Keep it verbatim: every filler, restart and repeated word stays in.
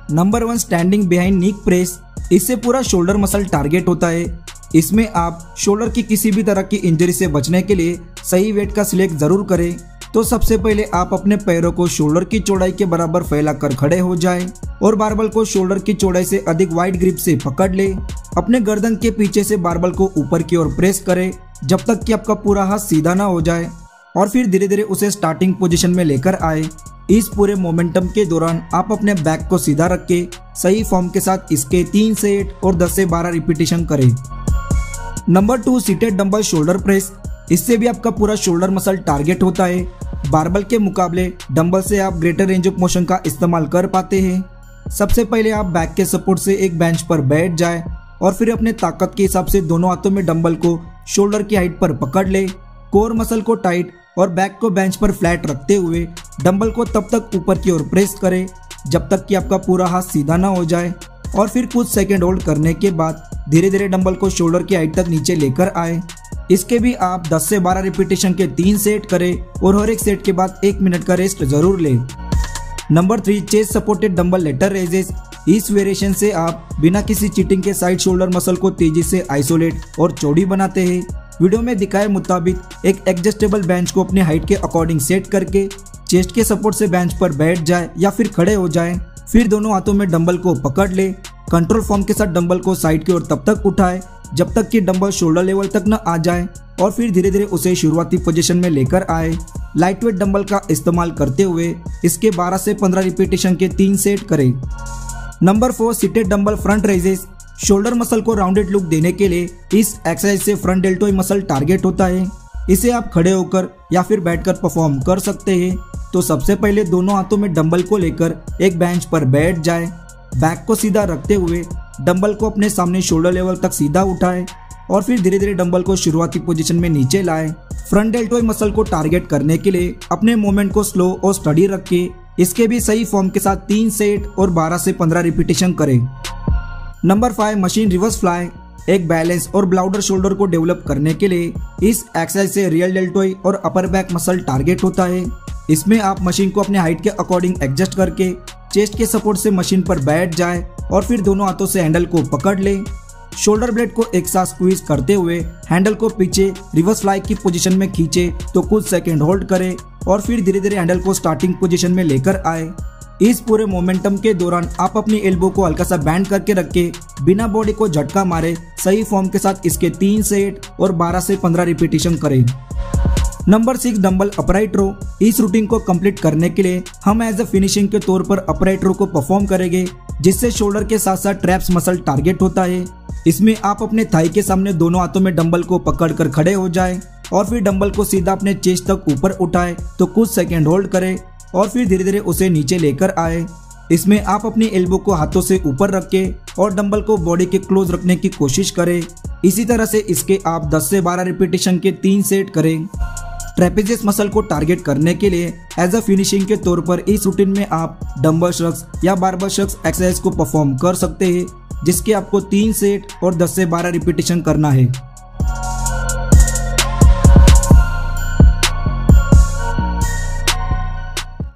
Number one, standing behind neck press. इससे पूरा shoulder muscle target होता है। इसमें आप शोल्डर की किसी भी तरह की इंजरी से बचने के लिए सही वेट का सिलेक्ट जरूर करें। तो सबसे पहले आप अपने पैरों को शोल्डर की चौड़ाई के बराबर फैलाकर खड़े हो जाएं और बारबल को शोल्डर की चौड़ाई से अधिक वाइड ग्रिप से पकड़ ले। अपने गर्दन के पीछे से बारबल को ऊपर की ओर प्रेस करें जब तक कि आपका पूरा हाथ सीधा ना हो जाए और फिर धीरे धीरे उसे स्टार्टिंग पोजीशन में लेकर आए। इस पूरे मोमेंटम के दौरान आप अपने बैक को सीधा रख के सही फॉर्म के साथ इसके तीन सेट और दस से बारह रिपीटेशन करें। Number two, seated dumbbell shoulder press. इससे भी आपका पूरा शोल्डर मसल टारगेट होता है। बारबल के मुकाबले डंबल से आप ग्रेटर रेंज ऑफ मोशन का इस्तेमाल कर पाते हैं। सबसे पहले आप बैक के सपोर्ट से एक बेंच पर बैठ जाए और फिर अपने ताकत के हिसाब से दोनों हाथों में डंबल को शोल्डर की हाइट पर पकड़ ले। कोर मसल को टाइट और बैक को बेंच पर फ्लैट रखते हुए डंबल को तब तक ऊपर की ओर प्रेस करें जब तक कि आपका पूरा हाथ सीधा ना हो जाए और फिर कुछ सेकंड होल्ड करने के बाद धीरे धीरे डंबल को शोल्डर की हाइट तक नीचे लेकर आए। इसके भी आप दस से बारह रिपीटेशन के तीन सेट करें और हर एक सेट के बाद एक मिनट का रेस्ट जरूर लें। Number three, chest supported dumbbell lateral raises. इस वेरिएशन से आप बिना किसी चीटिंग के साइड शोल्डर मसल को तेजी से आइसोलेट और चौड़ी बनाते हैं। वीडियो में दिखाए मुताबिक एक एडजस्टेबल बेंच को अपने हाइट के अकॉर्डिंग सेट करके चेस्ट के सपोर्ट से बेंच पर बैठ जाए या फिर खड़े हो जाए। फिर दोनों हाथों में डंबल को पकड़ ले। कंट्रोल फॉर्म के साथ डंबल को साइड की ओर तब तक उठाए जब तक कि डंबल शोल्डर लेवल तक न आ जाए और फिर धीरे धीरे उसे शुरुआती पोजीशन में लेकर आए। लाइट वेट डंबल का इस्तेमाल करते हुए इसके बारह से पंद्रह रिपीटेशन के तीन सेट करें। Number four, seated dumbbell front raises. Shoulder muscle को राउंडेड लुक देने के लिए इस एक्सरसाइज से फ्रंट डेल्टोइड मसल टारगेट होता है। इसे आप खड़े होकर या फिर बैठकर परफॉर्म कर सकते हैं। तो सबसे पहले दोनों हाथों में डंबल को लेकर एक बेंच पर बैठ जाए। बैक को सीधा रखते हुए डंबल को अपने सामने शोल्डर लेवल तक सीधा उठाए और फिर धीरे धीरे डंबल को शुरुआती पोजीशन में नीचे लाए। फ्रंट डेल्टोइड मसल को टारगेट करने के लिए अपने मूवमेंट को स्लो और स्टडी रखें। इसके भी सही फॉर्म के साथ तीन सेट और बारह से पंद्रह रिपीटेशन करें। Number five, machine reverse fly. एक बैलेंस और ब्लाउडर शोल्डर को डेवलप करने के लिए इस एक्सरसाइज से रियल डेल्टोइड और अपर बैक मसल टारगेट होता है। इसमें आप मशीन को अपने हाइट के अकॉर्डिंग एडजस्ट करके चेस्ट के सपोर्ट से मशीन पर बैठ जाए और फिर दोनों हाथों से हैंडल को पकड़ ले। शोल्डर ब्लेड को एक साथ स्क्वीज करते हुए हैंडल को पीछे रिवर्स फ्लाई की पोजीशन में खींचे तो कुछ सेकंड होल्ड करें और फिर धीरे धीरे हैंडल को स्टार्टिंग पोजीशन में लेकर आए। इस पूरे मोमेंटम के दौरान आप अपनी एल्बो को हल्का सा बैंड करके रखे बिना बॉडी को झटका मारे सही फॉर्म के साथ इसके तीन सेट और बारह से पंद्रह रिपीटेशन करें। Number six, dumbbell upright row. इस रूटीन को कंप्लीट करने के लिए हम एज अ फिनिशिंग के तौर पर अपराइट रो को परफॉर्म करेंगे जिससे शोल्डर के साथ साथ ट्रैप्स मसल टारगेट होता है। इसमें आप अपने थाई के सामने दोनों हाथों में डंबल को पकड़कर खड़े हो जाए और फिर डंबल को सीधा अपने चेस्ट तक ऊपर उठाए तो कुछ सेकंड होल्ड करें और फिर धीरे धीरे उसे नीचे लेकर आए। इसमें आप अपनी एल्बो को हाथों से ऊपर रख के और डंबल को बॉडी के क्लोज रखने की कोशिश करें। इसी तरह से इसके आप दस से बारह रिपीटेशन के तीन सेट करें। ट्रेपेजियस मसल को टारगेट करने के लिए एज अ फिनिशिंग के तौर पर इस रूटीन में आप डंबल शक्स या बारबल शक्स एक्सरसाइज को परफॉर्म कर सकते हैं जिसके आपको तीन सेट और दस से बारह रिपीटेशन करना है।